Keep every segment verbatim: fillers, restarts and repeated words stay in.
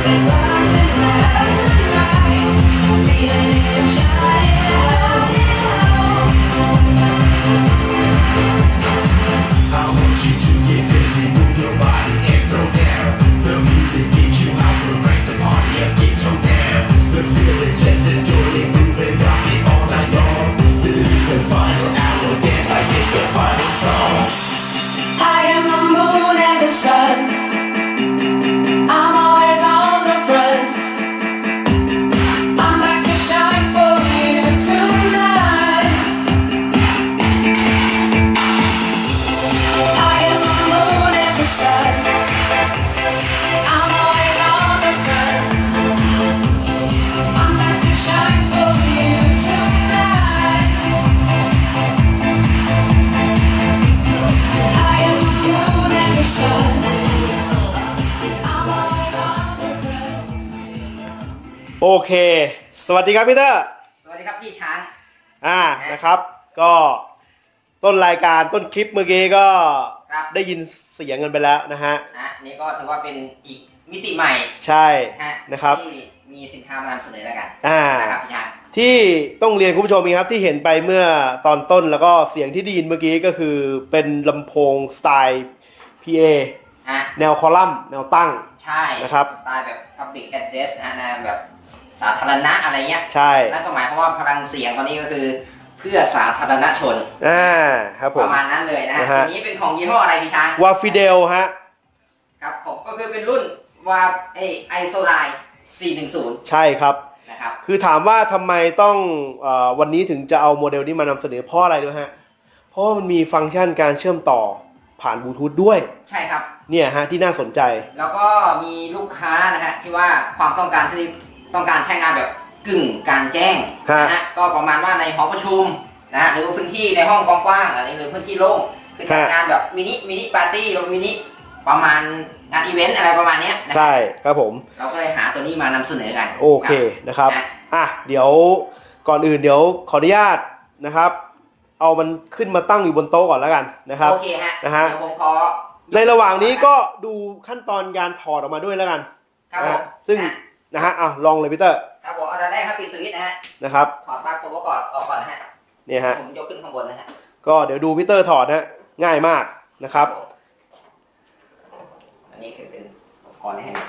โอเคสวัสดีครับพี่เตอร์สวัสดีครับพี่ช้างอ่านะครับก็ต้นรายการต้นคลิปเมื่อกี้ก็ได้ยินเสียงกันไปแล้วนะฮะนะนี่ก็ถือว่าเป็นอีกมิติใหม่ใช่นะครับที่มีสินค้ามานำเสนอแล้วกันอ่านะครับพี่ช้างที่ต้องเรียนคุณผู้ชมครับที่เห็นไปเมื่อตอนต้นแล้วก็เสียงที่ได้ยินเมื่อกี้ก็คือเป็นลำโพงสไตล์ พี เอ แนวคอลัมน์แนวตั้งใช่นะครับสไตล์แบบ Public Address นะนะแบบสาธารณะอะไรเงี้ยใช่นั่นก็หมายความว่าพลังเสียงตอนนี้ก็คือเพื่อสาธารณชนอ่าครับผมประมาณนั้นเลยนะทีนี้เป็นของยี่ห้ออะไรพี่ช้างวาฟิเดลฮะครับผมก็คือเป็นรุ่นวาไอไอโซไลน์สี่หนึ่งศูนย์ใช่ครับนะครับคือถามว่าทำไมต้องเอ่อวันนี้ถึงจะเอาโมเดลนี้มานำเสนอเพราะอะไรด้วยฮะเพราะมันมีฟังก์ชันการเชื่อมต่อผ่านบลูทูธด้วยใช่ครับเนี่ยฮะที่น่าสนใจแล้วก็มีลูกค้านะฮะที่ว่าความต้องการที่ต้องการใช้งานแบบกึ่งการแจ้งนะฮะก็ประมาณว่าในหอประชุมนะฮะหรือพื้นที่ในห้องกว้างๆอะไรหรือพื้นที่โล่งคือจัดงานแบบมินิมินิปาร์ตี้หรือมินิประมาณงานอีเวนต์อะไรประมาณนี้ใช่ครับผมเราก็เลยหาตัวนี้มานำเสนอกันโอเคนะครับอ่ะเดี๋ยวก่อนอื่นเดี๋ยวขออนุญาตนะครับเอามันขึ้นมาตั้งอยู่บนโต๊ะก่อนแล้วกันนะครับโอเคฮะนะฮะเดี๋ยวผมขอในระหว่างนี้ก็ดูขั้นตอนการถอดออกมาด้วยแล้วกันครับซึ่งนะฮะอ่ะลองเลยพีเตอร์ครับผมเอาได้ครับปิดสวิตช์นะฮะนะครับถอดปลั๊กโปรโมก่อนออกก่อนนะฮะเนี่ยฮะผมยกขึ้นข้างบนนะฮะก็เดี๋ยวดูพีเตอร์ถอดนะง่ายมากนะครับอันนี้คือเป็นอุปกรณ์นะฮะ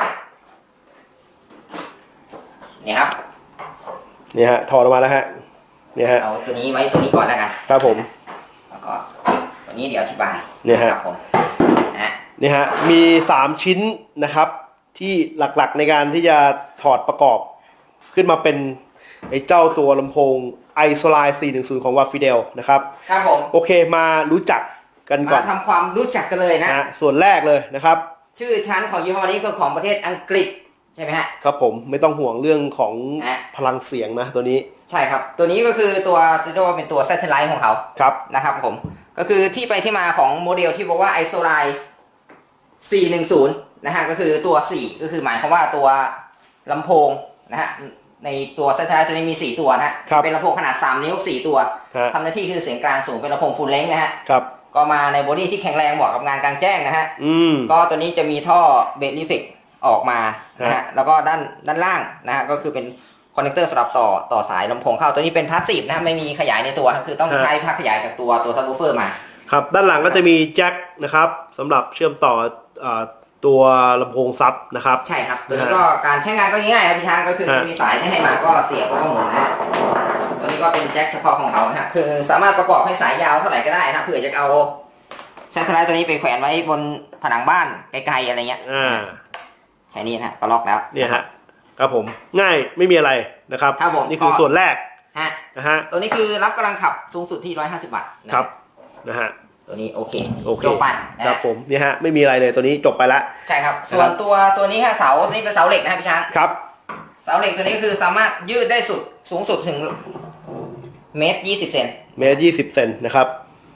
นี่ครับเนี่ยฮะถอดออกมาแล้วฮะเนี่ยฮะเอาตัวนี้ไว้ตัวนี้ก่อนแล้วกันครับผมแล้วก็วันนี้เดี๋ยวอธิบายเนี่ยฮะครับผมนะเนี่ยฮะมีสามชิ้นนะครับที่หลักๆในการที่จะถอดประกอบขึ้นมาเป็นไอ้เจ้าตัวลำโพง iSolite สี่หนึ่งศูนย์ของ Wafidel นะครับครับผมโอเคมารู้จักกันก่อนมาทำความรู้จักกันเลยนะนะส่วนแรกเลยนะครับชื่อชั้นของยี่ห้อนี้ก็ของประเทศอังกฤษใช่ไหมฮะครับผมไม่ต้องห่วงเรื่องของพลังเสียงนะตัวนี้ใช่ครับตัวนี้ก็คือตัวเรียกว่าเป็นตัว Satellite ของเขาครับนะครับผมก็คือที่ไปที่มาของโมเดลที่บอกว่า iSolite สี่หนึ่งศูนย์นะฮะก็คือตัวสี่ก็คือหมายความว่าตัวลำโพงนะฮะในตัว Satellite ตัวนี้มีสี่ตัวนะฮะเป็นลำโพงขนาดสามนิ้วสี่ตัวทำหน้าที่คือเสียงกลางสูงเป็นลำโพง Full Length นะฮะก็มาในบอดี้ที่แข็งแรงเหมาะกับงานกลางแจ้งนะฮะก็ตัวนี้จะมีท่อเบสลิฟิกออกมานะฮะแล้วก็ด้านด้านล่างนะฮะก็คือเป็นคอนเนคเตอร์สำหรับต่อต่อสายลำโพงเข้าตัวนี้เป็นพาสซีฟนะไม่มีขยายในตัวคือต้องใช้ภาคขยายจากตัวตัวซับวูฟเฟอร์มาครับด้านหลังก็จะมีแจ็คนะครับสำหรับเชื่อมต่อตัวลำโพงซับนะครับใช่ครับตัวนี้ก็การใช้งานก็ง่ายๆครับพี่ช้างก็คือจะมีสายให้มาก็เสียบแล้วก็หมุนนะตัวนี้ก็เป็นแจ็คเฉพาะของเขานะฮะคือสามารถประกอบให้สายยาวเท่าไหร่ก็ได้นะเผื่อจะเอาแซทเทอร์ตัวนี้ไปแขวนไว้บนผนังบ้านไกลๆอะไรเงี้ยแค่นี้นะก็ล็อกแล้วเนี่ยฮะครับผมง่ายไม่มีอะไรนะครับครับผมนี่คือส่วนแรกฮะนะฮะตัวนี้คือรับกำลังขับสูงสุดที่หนึ่งร้อยห้าสิบวัตต์ครับนะฮะตัวนี้โอเคโอเคจบไปครับผมเนี่ยฮะไม่มีอะไรเลยตัวนี้จบไปแล้วใช่ครับส่วนตัวตัวนี้ฮะเสาตัวนี้เป็นเสาเหล็กนะพี่ช้างครับเสาเหล็กตัวนี้คือสามารถยืดได้สุดสูงสุดถึงเมตรยี่สิบเซนเมตรยี่สิบเซนนะครับ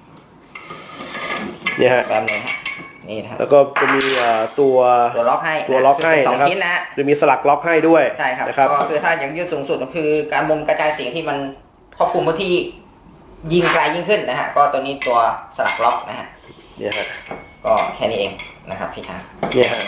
เนี่ยฮะแบบนี้ฮะนี่ครับแล้วก็จะมีตัวตัวล็อกให้ตัวล็อกให้สองชิ้นนะฮะจะมีสลักล็อกให้ด้วยใช่ครับก็คือถ้าอย่างยืดสูงสุดก็คือการมุมกระจายเสียงที่มันครอบคลุมพื้นที่ยิงไกลยิ่งขึ้นนะฮะก็ตัวนี้ตัวสลักล็อกนะฮะเนี่ยฮะก็แค่นี้เองนะครับพี่ช้างเนี่ยฮะ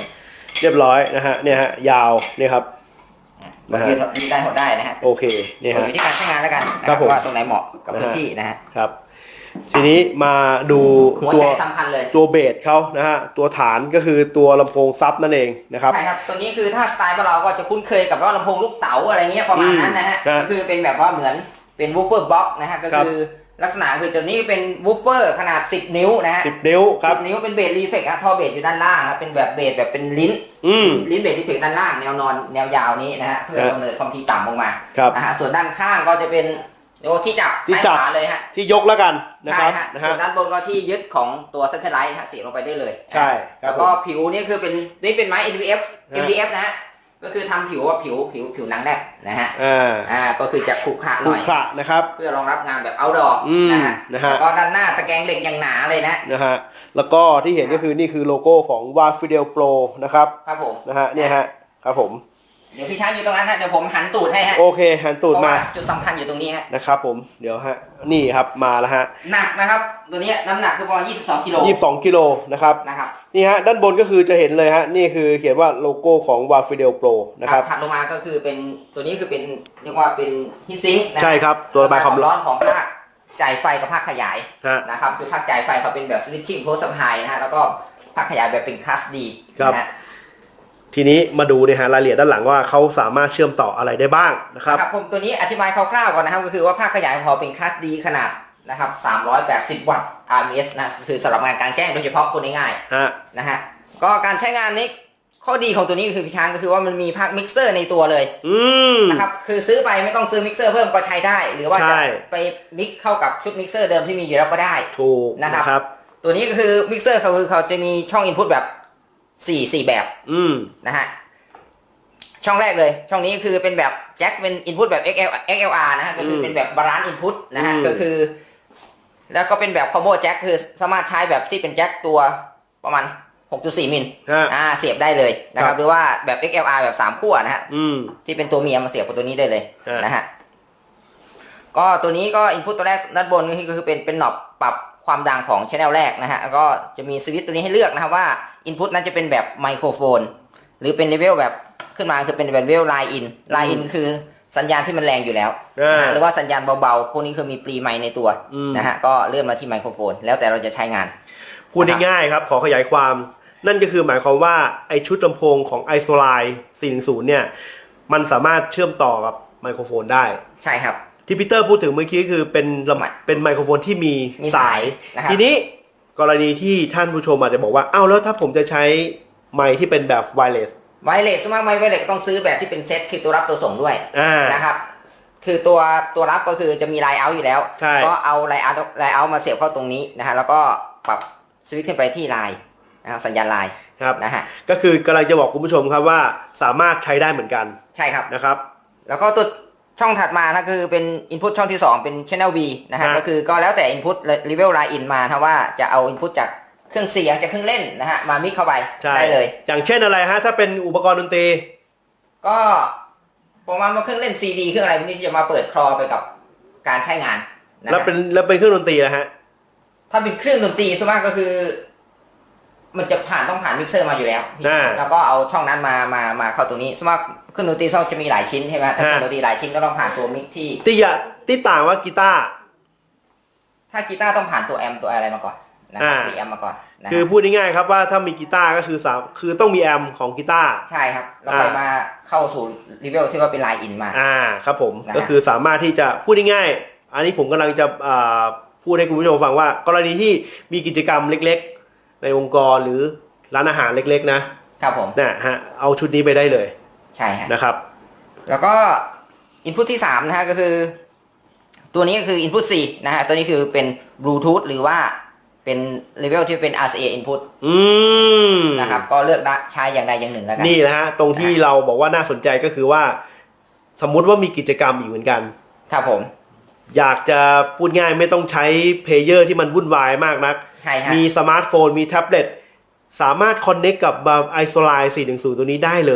เรียบร้อยนะฮะเนี่ยฮะยาวเนี่ยครับนะฮะยืดได้หดได้นะฮะโอเคเนี่ยฮะอยู่ที่การใช้งานแล้วกันนะครับว่าตรงไหนเหมาะกับพื้นที่นะฮะครับทีนี้มาดูตัวสำคัญเลยตัวเบสเขานะฮะตัวฐานก็คือตัวลำโพงซับนั่นเองนะครับใช่ครับตัวนี้คือถ้าสไตล์ของเราก็จะคุ้นเคยกับว่าลำโพงลูกเต๋าอะไรเงี้ยประมาณนั้นนะฮะก็คือเป็นแบบว่าเหมือนเป็นวูฟเฟอร์บ็อกซ์นะฮะก็คือลักษณะคือตัวนี้เป็นวูฟเฟอร์ขนาดสิบนิ้วนะฮะสิบนิ้วครับสิบนิ้วเป็นเบสรีเฟกต์ท่อเบสอยู่ด้านล่างนะเป็นแบบเบสแบบเป็นลิ้นลิ้นเบสรีเฟกต์ด้านล่างแนวนอนแนวยาวนี้นะฮะเพื่อกำเนิดความถี่ต่ำลงมานะฮะส่วนด้านข้างก็จะเป็นโอ้ที่จับที่จับเลยฮะที่ยกแล้วกันนะครับส่วนด้านบนก็ที่ยึดของตัวเซนเตอร์ไลท์เสียบลงไปได้เลยใช่แล้วก็ผิวนี่คือเป็นนี่เป็นไม้ เอ็ม ดี เอฟ เอ็ม ดี เอฟ นะฮะก็คือทำผิวว่าผิวผิวผิวหนังแรกนะฮะอ่าอ่าก็คือจะขรุขระหน่อยขรุขระนะครับเพื่อรองรับงานแบบเอาท์ดอร์นะฮะแล้วก็ด้านหน้าตะแกรงเหล็กอย่างหนาเลยนะนะฮะแล้วก็ที่เห็นก็คือนี่คือโลโก้ของ วา Fidel Pro นะครับครับผมนะฮะเนี่ยฮะครับผมเดี๋ยวพี่ช้างอยู่ตรงนั้นฮะเดี๋ยวผมหันตูดให้ฮะโอเคหันตูดมาจุดสำคัญอยู่ตรงนี้ฮะนะครับผมเดี๋ยวฮะนี่ครับมาแล้วฮะหนักนะครับตัวนี้น้ำหนักคือประมาณยี่สิบสองกิโลยี่สิบสองกิโลนะครับนะครับนี่ฮะด้านบนก็คือจะเห็นเลยฮะนี่คือเขียนว่าโลโก้ของ วา Fidel Pro นะครับถัดลงมาก็คือเป็นตัวนี้คือเป็นเรียกว่าเป็นฮีทซิงค์ใช่ครับตัวระบายความร้อนของภาคจ่ายไฟกับภาคขยายนะครับคือภาคจ่ายไฟเขาเป็นแบบสวิตชิ่งโพสต์ไฮนะฮะแล้วก็ภาคขยายแบบเป็นคลาสดีนะฮะทีนี้มาดูเนี่ยฮะรายละเอียดด้านหลังว่าเขาสามารถเชื่อมต่ออะไรได้บ้างนะครับครับผมตัวนี้อธิบายคร่าวๆก่อนนะครับก็คือว่าภาคขยายของเขาเป็นคลาสดีขนาดนะครับสามร้อยแปดสิบวัตต์ อาร์ เอ็ม เอส นะคือสำหรับงานกลางแจ้งโดยเฉพาะคนง่ายๆนะฮะก็การใช้งานนี้ข้อดีของตัวนี้คือพี่ช้างก็คือว่ามันมีภาคมิกเซอร์ในตัวเลยนะครับคือซื้อไปไม่ต้องซื้อมิกเซอร์เพิ่มก็ใช้ได้หรือว่าจะไปมิกเข้ากับชุดมิกเซอร์เดิมที่มีอยู่แล้วก็ได้ถูกนะครับตัวนี้ก็คือมิกเซอร์เขาคือเขาจะมีช่องอินพุตแบบสี่สี่แบบนะฮะช่องแรกเลยช่องนี้คือเป็นแบบแจ็คเป็นอินพุตแบบ เอ็ก แอล เอ็ก แอล อาร์ นะฮะก็คือเป็นแบบบาลานซ์อินพุตนะฮะก็คือแล้วก็เป็นแบบคอมโบแจ็คคือสามารถใช้แบบที่เป็นแจ็คตัวประมาณ หกจุดสี่ มิลอ่าเสียบได้เลยนะครับหรือว่าแบบ เอ็ก แอล อาร์ แบบสามขั้วนะฮะที่เป็นตัวเมียมาเสียบกับตัวนี้ได้เลยนะฮะก็ตัวนี้ก็อินพุตตัวแรกด้านบนก็คือเป็นเป็นหนอบปรับความดังของชแนลแรกนะฮะแล้วก็จะมีสวิตช์ตัวนี้ให้เลือกนะครับว่าอินพุตนั้นจะเป็นแบบไมโครโฟนหรือเป็นเลเวลแบบขึ้นมาคือเป็นเลเวลไลน์อินไลน์อินคือสัญญาณที่มันแรงอยู่แล้วหรือว่าสัญญาณเบาๆพวกนี้คือมีปรีไมค์ในตัวนะฮะก็เลื่อนมาที่ไมโครโฟนแล้วแต่เราจะใช้งานพูดง่ายๆครับขอขยายความนั่นก็คือหมายความว่าไอชุดลำโพงของ Isolite สี่หนึ่งศูนย์เนี่ยมันสามารถเชื่อมต่อกับไมโครโฟนได้ใช่ครับที่พีเตอร์พูดถึงเมื่อกี้คือเป็นเป็นไมโครโฟนที่มีสายทีนี้กรณีที่ท่านผู้ชมอาจจะบอกว่าอ้าวแล้วถ้าผมจะใช้ไมค์ที่เป็นแบบไวเลสไวเลสสมมติไมค์ไวเลสต้องซื้อแบบที่เป็นเซตคือตัวรับตัวส่งด้วยนะครับคือตัวตัวรับก็คือจะมีไลน์เอาท์อยู่แล้วก็เอาไลน์เอาท์ไลน์เอาท์มาเสียบเข้าตรงนี้นะฮะแล้วก็ปรับสวิตช์ขึ้นไปที่ไลน์นะครับสัญญาณไลน์ครับนะฮะก็คือกำลังจะบอกคุณผู้ชมครับว่าสามารถใช้ได้เหมือนกันใช่ครับนะครับแล้วก็ตัวช่องถัดมานะคือเป็น Input ช่องที่สองเป็น Channel V นะฮะก็คือก็แล้วแต่ Input Level Line In มาถ้าว่าจะเอา Input จากเครื่องเสียงจากเครื่องเล่นนะฮะมามิกเข้าไปได้เลยอย่างเช่นอะไรฮะถ้าเป็นอุปกรณ์ดนตรีก็ประมาณว่าเครื่องเล่น ซี ดี เครื่องอะไรพวกนี้ที่จะมาเปิดคลอไปกับการใช้งานแล้วเป็นแล้วเป็นเครื่องดนตรีนะฮะถ้าเป็นเครื่องดนตรีส่วนมากก็คือมันจะผ่านต้องผ่านมิกเซอร์มาอยู่แล้วแล้วก็เอาช่องนั้นมามามาเข้าตรงนี้สมมติเครื่องดนตรีจะมีหลายชิ้นใช่ไหมถ้าเครื่องดนตรีหลายชิ้นก็ต้องผ่านตัวมิกที่ที่ยที่ต่างว่ากีตาร์ถ้ากีตาร์ต้องผ่านตัวแอมตัวอะไรมาก่อนนะครับมีแอมมาก่อนคือพูดง่ายๆครับว่าถ้ามีกีตาร์ก็คือสามคือต้องมีแอมของกีตาร์ใช่ครับเราไปมาเข้าสู่เลเวลที่ว่าเป็นไลน์อินมาอ่าครับผมก็คือสามารถที่จะพูดง่ายๆอันนี้ผมกำลังจะพูดให้คุณผู้ชมฟังว่ากรณีที่มีกิจกรรมเล็กๆในองค์กรหรือร้านอาหารเล็กๆนะครับผมนะฮะเอาชุดนี้ไปได้เลยใช่ฮะนะครับแล้วก็อินพุตที่สามนะฮะก็คือตัวนี้ก็คือ Input สี่นะฮะตัวนี้คือเป็น Bluetooth หรือว่าเป็นเลเวลที่เป็น อาร์ ซี เอ Input อืมนะครับก็เลือกใช้อย่างใดอย่างหนึ่งแล้วกันนี่นะฮะตรงที่เราบอกว่าน่าสนใจก็คือว่าสมมุติว่ามีกิจกรรมอีกเหมือนกันครับผมอยากจะพูดง่ายไม่ต้องใช้เพลเยอร์ที่มันวุ่นวายมากนักมีสมาร์ทโฟนมีแท็บเล็ตสามารถคอนเนคกับ Isolite สี่หนึ่งศูนย์ตัวนี้ได้เลยครับ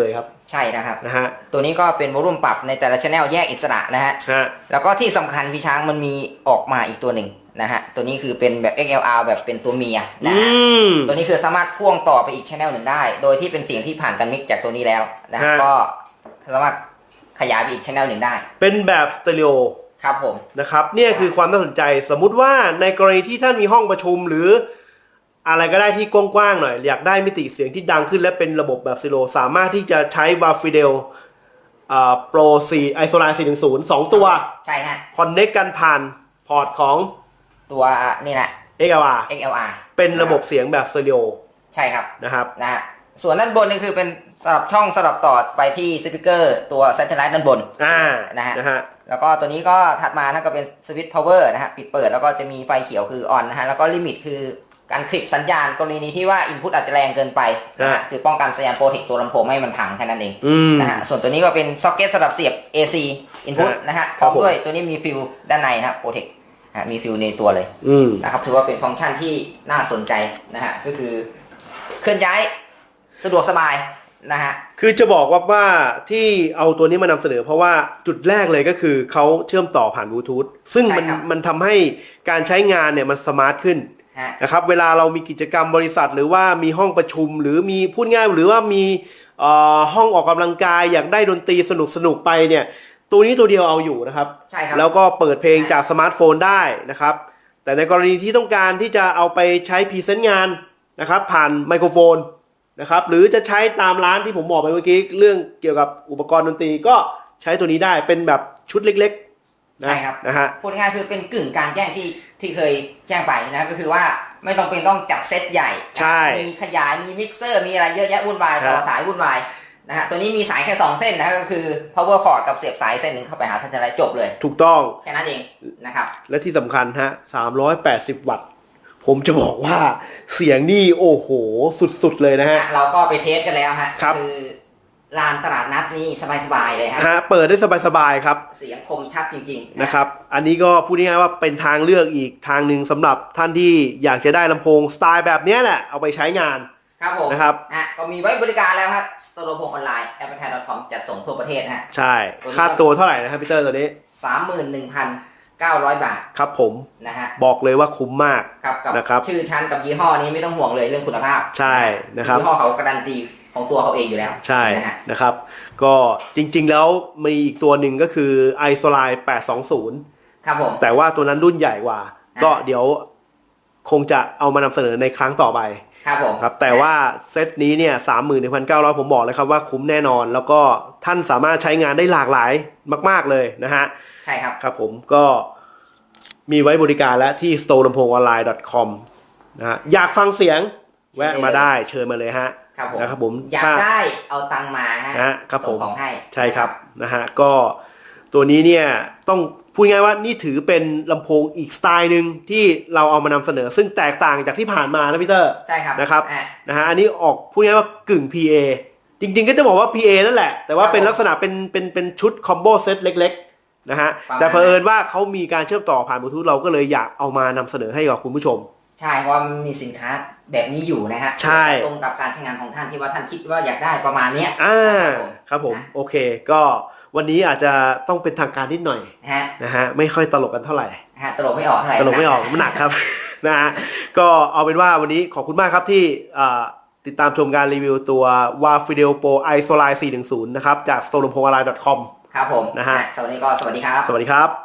ใช่นะครับนะฮะตัวนี้ก็เป็นโวลูมปรับในแต่ละชแนลแยกอิสระนะฮะแล้วก็ที่สำคัญพี่ช้างมันมีออกมาอีกตัวหนึ่งนะฮะตัวนี้คือเป็นแบบ เอ็กซ์ แอล อาร์ แบบเป็นตัวเมียนะฮะตัวนี้คือสามารถพ่วงต่อไปอีกชแนลหนึ่งได้โดยที่เป็นเสียงที่ผ่านการมิกซ์จากตัวนี้แล้วนะก็สามารถขยายไปอีกชแนลหนึ่งได้เป็นแบบสเตอริโอครับผมนะครับเนี่ยคือความน่าสนใจสมมุติว่าในกรณีที่ท่านมีห้องประชุมหรืออะไรก็ได้ที่กว้างๆหน่อยอยากได้มิติเสียงที่ดังขึ้นและเป็นระบบแบบสเตอริโอสามารถที่จะใช้วาฟิเดลอ่าโปรสี่ไอโซไลน์สี่หนึ่งศูนย์สองตัวใช่ฮะคอนเนคกันผ่านพอร์ตของตัวนี่แหละเอ็กซ์ แอล อาร์เอ็กซ์ แอล อาร์เป็นระบบเสียงแบบสเตอริโอใช่ครับนะครับนะฮะส่วนด้านบนนี่คือเป็นสำหรับช่องสำหรับต่อไปที่สปีกเกอร์ตัวซัตเทอร์ไลท์ด้านบนอ่านะฮะนะฮะแล้วก็ตัวนี้ก็ถัดมานั่นก็เป็นสวิตช์พาวเวอร์นะฮะปิดเปิดแล้วก็จะมีไฟเขียวคือออนนะฮะแล้วก็ลิมิตคือการคลิปสัญญาณกรณีที่ว่าอินพุตอาจจะแรงเกินไปนะฮะคือป้องกันสัญญาณโปรเทคตัวลำโพงไม่ให้มันพังแค่นั้นเองนะฮะส่วนตัวนี้ก็เป็นซ็อกเก็ตสำหรับเสียบ เอ ซี input นะฮะพร้อมด้วยตัวนี้มีฟิลด้านในนะโปรเทคมีฟิลในตัวเลยนะครับถือว่าเป็นฟังก์ชันที่น่าสนใจนะฮะก็คือเคลื่อนย้ายสะดวกสบายนะฮะคือจะบอกว่าว่าที่เอาตัวนี้มานำเสนอเพราะว่าจุดแรกเลยก็คือเขาเชื่อมต่อผ่านบลูทูธซึ่งมันมันทำให้การใช้งานเนี่ยมันสมาร์ทขึ้นนะครับเวลาเรามีกิจกรรมบริษัทหรือว่ามีห้องประชุมหรือมีพูดง่ายหรือว่ามีห้องออกกำลังกายอยากได้ดนตรีสนุกสนุกไปเนี่ยตัวนี้ตัวเดียวเอาอยู่นะครับใช่ครับแล้วก็เปิดเพลงจากสมาร์ทโฟนได้นะครับแต่ในกรณีที่ต้องการที่จะเอาไปใช้พรีเซนต์งานนะครับผ่านไมโครโฟนนะครับหรือจะใช้ตามร้านที่ผมบอกไปเมื่อกี้เรื่องเกี่ยวกับอุปกรณ์ดนตรีก็ใช้ตัวนี้ได้เป็นแบบชุดเล็กๆนะใช่ครับนะฮะพูดง่ายคือเป็นกึ่งกลางแจ้งที่ที่เคยแจ้งไปนะก็คือว่าไม่ต้องเป็นต้องจัดเซตใหญ่มีขยายมีมิกเซอร์มีอะไรเยอะแยะวุ่นวายต่อสายวุ่นวายนะฮะตัวนี้มีสายแค่สองเส้นนะก็คือ power cord กับเสียบสายเส้นหนึ่งเข้าไปหาซัตเทอร์ไลท์จบเลยถูกต้องแค่นั้นเองนะครับและที่สำคัญฮะสามร้อยแปดสิบวัตต์ผมจะบอกว่าเสียงนี่โอ้โหสุดๆเลยนะฮะเราก็ไปเทสกันแล้วฮะคือลานตลาดนัดนี่สบายๆเลยฮะฮะเปิดได้สบายๆครับเสียงคมชัดจริงๆนะครับอันนี้ก็พูดง่ายๆว่าเป็นทางเลือกอีกทางหนึ่งสำหรับท่านที่อยากจะได้ลำโพงสไตล์แบบนี้แหละเอาไปใช้งานครับผมนะครับฮะก็มีไว้บริการแล้วครับสโตร์ลำโพงออนไลน์ แอปเปิลไทย ดอท คอม จัดส่งทั่วประเทศฮะใช่ค่าตัวเท่าไหร่นะครับพี่เตอร์ตัวนี้สามหมื่นหนึ่งพันเก้าร้อย บาทครับผมนะฮะบอกเลยว่าคุ้มมากนะครับชื่อชั้นกับยี่ห้อนี้ไม่ต้องห่วงเลยเรื่องคุณภาพใช่นะครับยี่ห้อเขาการันตีของตัวเขาเองอยู่แล้วใช่นะครับก็จริงๆแล้วมีอีกตัวหนึ่งก็คือ iSolite แปดสองศูนย์ครับผมแต่ว่าตัวนั้นรุ่นใหญ่กว่าก็เดี๋ยวคงจะเอามานำเสนอในครั้งต่อไปครับผมครับแต่ว่าเซตนี้เนี่ย สามหมื่นหนึ่งพันเก้าร้อย ผมบอกเลยครับว่าคุ้มแน่นอนแล้วก็ท่านสามารถใช้งานได้หลากหลายมากๆเลยนะฮะใช่ครับครับผมก็มีไว้บริการแล้วที่ สโตร์ลำโพงออนไลน์ ดอท คอม นะฮะอยากฟังเสียงแวะมาได้เชิญมาเลยฮะครับผมนะครับผมอยากได้เอาตังมาฮะครับผมส่งของให้ใช่ครับนะฮะก็ตัวนี้เนี่ยต้องพูดง่ายว่านี่ถือเป็นลำโพงอีกสไตล์หนึ่งที่เราเอามานำเสนอซึ่งแตกต่างจากที่ผ่านมานะพี่เตอร์ใช่ครับนะครับนะฮะอันนี้ออกพูดง่ายว่ากึ่ง พี เอ จริงๆก็จะบอกว่า พี เอ นั่นแหละแต่ว่าเป็นลักษณะเป็นเป็นเป็นชุดคอมโบเซตเล็กๆนะฮะแต่เผอิญว่าเขามีการเชื่อมต่อผ่านบลูทูธเราก็เลยอยากเอามานำเสนอให้กับคุณผู้ชมใช่เพราะมันมีสินค้าแบบนี้อยู่นะฮะใช่ตรงกับการใช้งานของท่านที่ว่าท่านคิดว่าอยากได้ประมาณนี้อ่าครับผมโอเคก็วันนี้อาจจะต้องเป็นทางการนิดหน่อยนะฮะไม่ค่อยตลกกันเท่าไหร่ฮะตลกไม่ออกเท่าไหร่ตลกไม่ออกมันหนักครับนะฮะก็เอาเป็นว่าวันนี้ขอบคุณมากครับที่ติดตามชมการรีวิวตัว Wafidel Pro iSolite สี่หนึ่งศูนย์นะครับจาก สโตร์ลำโพงออนไลน์ ดอท คอมครับผมนะฮะสวัสดีก็สวัสดีครับสวัสดีครับ